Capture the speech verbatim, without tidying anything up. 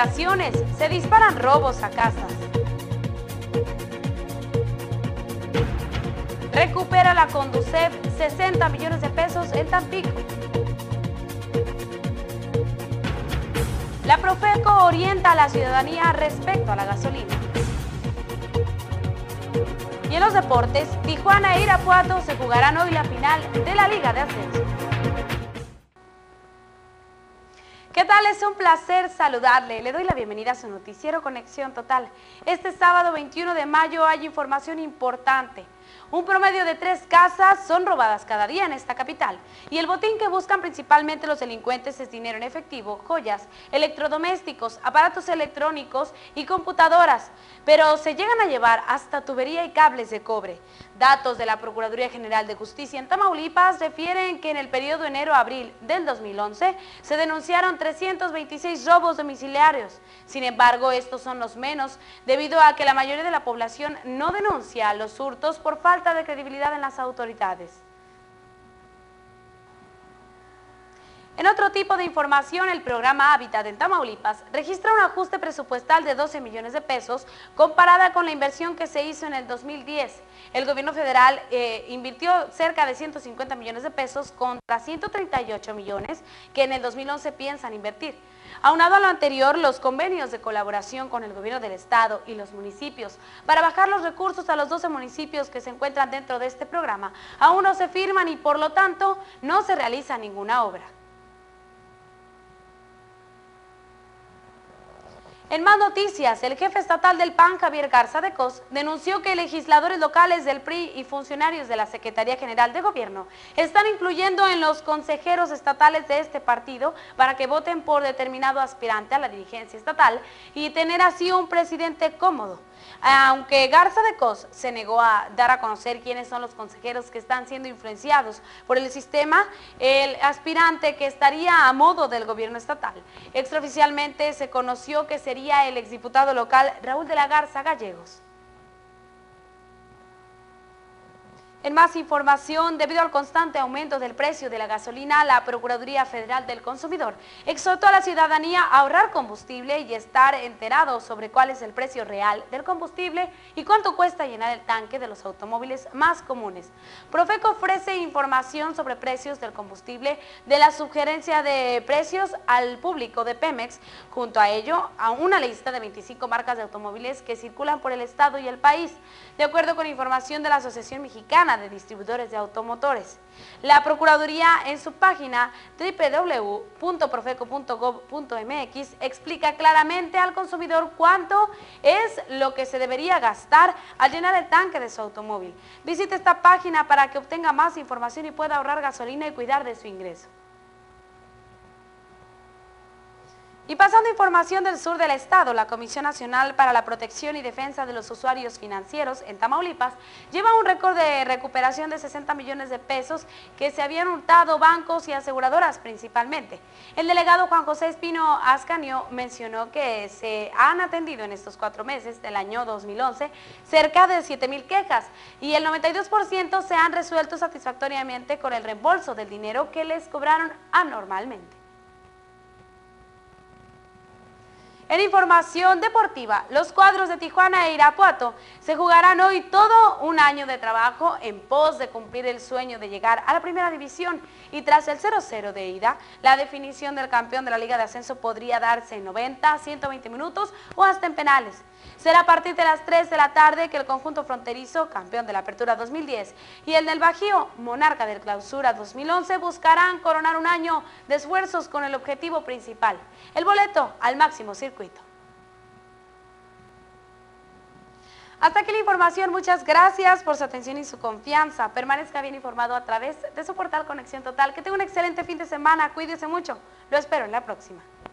vacaciones, se disparan robos a casas. Recupera la Conducef sesenta millones de pesos en Tampico. La Profeco orienta a la ciudadanía respecto a la gasolina. Y en los deportes, Tijuana e Irapuato se jugarán hoy la final de la Liga de Ascenso. ¿Qué tal? Es un placer saludarle. Le doy la bienvenida a su noticiero Conexión Total. Este sábado veintiuno de mayo hay información importante. Un promedio de tres casas son robadas cada día en esta capital y el botín que buscan principalmente los delincuentes es dinero en efectivo, joyas, electrodomésticos, aparatos electrónicos y computadoras, pero se llegan a llevar hasta tubería y cables de cobre. Datos de la Procuraduría General de Justicia en Tamaulipas refieren que en el periodo enero-abril del dos mil once se denunciaron trescientos veintiséis robos domiciliarios. Sin embargo, estos son los menos debido a que la mayoría de la población no denuncia los hurtos por falta de credibilidad en las autoridades. En otro tipo de información, el programa Hábitat en Tamaulipas registra un ajuste presupuestal de doce millones de pesos comparada con la inversión que se hizo en el dos mil diez. El gobierno federal eh, invirtió cerca de ciento cincuenta millones de pesos contra ciento treinta y ocho millones que en el dos mil once piensan invertir. Aunado a lo anterior, los convenios de colaboración con el gobierno del estado y los municipios para bajar los recursos a los doce municipios que se encuentran dentro de este programa aún no se firman y por lo tanto no se realiza ninguna obra. En más noticias, el jefe estatal del P A N, Javier Garza de Cos, denunció que legisladores locales del P R I y funcionarios de la Secretaría General de Gobierno están influyendo en los consejeros estatales de este partido para que voten por determinado aspirante a la dirigencia estatal y tener así un presidente cómodo. Aunque Garza de Cos se negó a dar a conocer quiénes son los consejeros que están siendo influenciados por el sistema, el aspirante que estaría a modo del gobierno estatal. Extraoficialmente se conoció que sería el exdiputado local Raúl de la Garza Gallegos. En más información, debido al constante aumento del precio de la gasolina, la Procuraduría Federal del Consumidor exhortó a la ciudadanía a ahorrar combustible y estar enterados sobre cuál es el precio real del combustible y cuánto cuesta llenar el tanque de los automóviles más comunes. Profeco ofrece información sobre precios del combustible de la sugerencia de precios al público de Pemex, junto a ello a una lista de veinticinco marcas de automóviles que circulan por el estado y el país, de acuerdo con información de la Asociación Mexicana de Distribuidores de Automotores. La Procuraduría en su página doble u doble u doble u punto profeco punto gob punto m x explica claramente al consumidor cuánto es lo que se debería gastar al llenar el tanque de su automóvil. Visite esta página para que obtenga más información y pueda ahorrar gasolina y cuidar de su ingreso. Y pasando a información del sur del estado, la Comisión Nacional para la Protección y Defensa de los Usuarios Financieros en Tamaulipas lleva un récord de recuperación de sesenta millones de pesos que se habían hurtado bancos y aseguradoras principalmente. El delegado Juan José Espino Ascanio mencionó que se han atendido en estos cuatro meses del año dos mil once cerca de siete mil quejas y el noventa y dos por ciento se han resuelto satisfactoriamente con el reembolso del dinero que les cobraron anormalmente. En información deportiva, los cuadros de Tijuana e Irapuato se jugarán hoy todo un año de trabajo en pos de cumplir el sueño de llegar a la primera división y tras el cero cero de ida, la definición del campeón de la Liga de Ascenso podría darse en noventa, ciento veinte minutos o hasta en penales. Será a partir de las tres de la tarde que el conjunto fronterizo, campeón de la Apertura dos mil diez, y el del Bajío, monarca del Clausura dos mil once, buscarán coronar un año de esfuerzos con el objetivo principal, el boleto al máximo circuito. Hasta aquí la información, muchas gracias por su atención y su confianza. Permanezca bien informado a través de su portal Conexión Total. Que tenga un excelente fin de semana, cuídese mucho. Lo espero en la próxima.